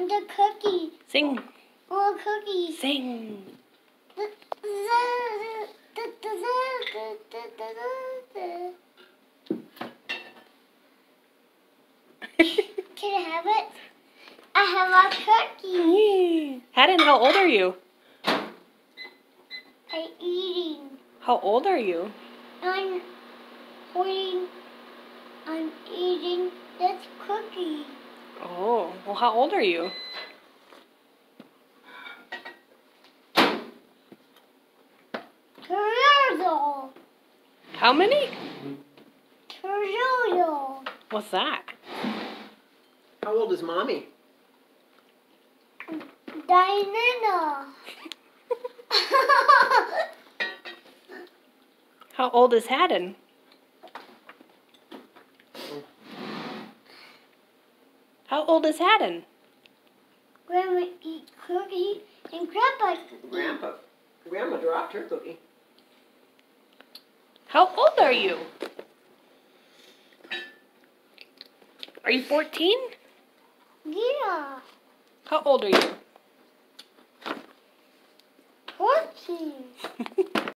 And the cookie. Sing. More cookies. Sing. Can I have it? I have a cookie. Haddon, how old are you? I'm eating. How old are you? I'm holding. I'm eating this cookie. Oh, well, how old are you? Turtle. How many? Turtle. What's that? How old is Mommy? Diana. How old is Haddon? How old is Haddon? Grandma eat cookie and Grandpa eat. Grandma dropped her cookie. How old are you? Are you 14? Yeah. How old are you?